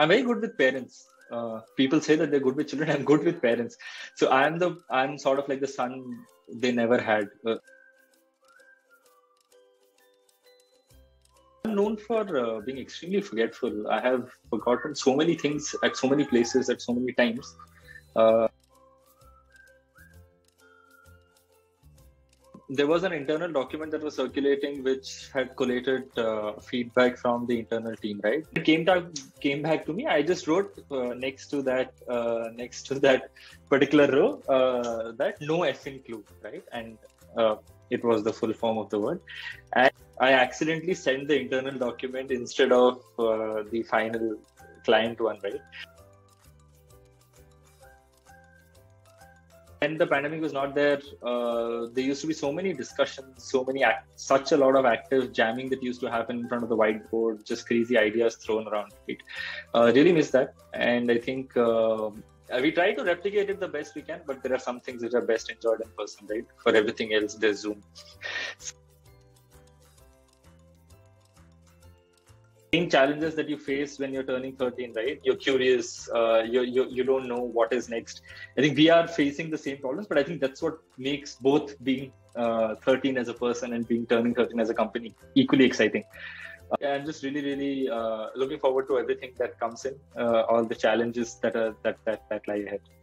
I'm very good with parents. People say that they're good with children. I'm good with parents. So I'm sort of like the son they never had. I'm known for being extremely forgetful. I have forgotten so many things at so many places at so many times. There was an internal document that was circulating which had collated feedback from the internal team, right? It came back to me. I just wrote next to that particular row that no effing clue, right? And it was the full form of the word. And I accidentally sent the internal document instead of the final client one, right? When the pandemic was not there, there used to be so many discussions, such a lot of active jamming that used to happen in front of the whiteboard, just crazy ideas thrown around. Right? Really miss that. And I think we try to replicate it the best we can, but there are some things which are best enjoyed in person, right? For everything else, there's Zoom. Main challenges that you face when you're turning 13, right? You're curious, you don't know what is next. I think we are facing the same problems, but I think that's what makes both being 13 as a person and turning 13 as a company equally exciting. I'm just really looking forward to everything that comes in, all the challenges that lie ahead.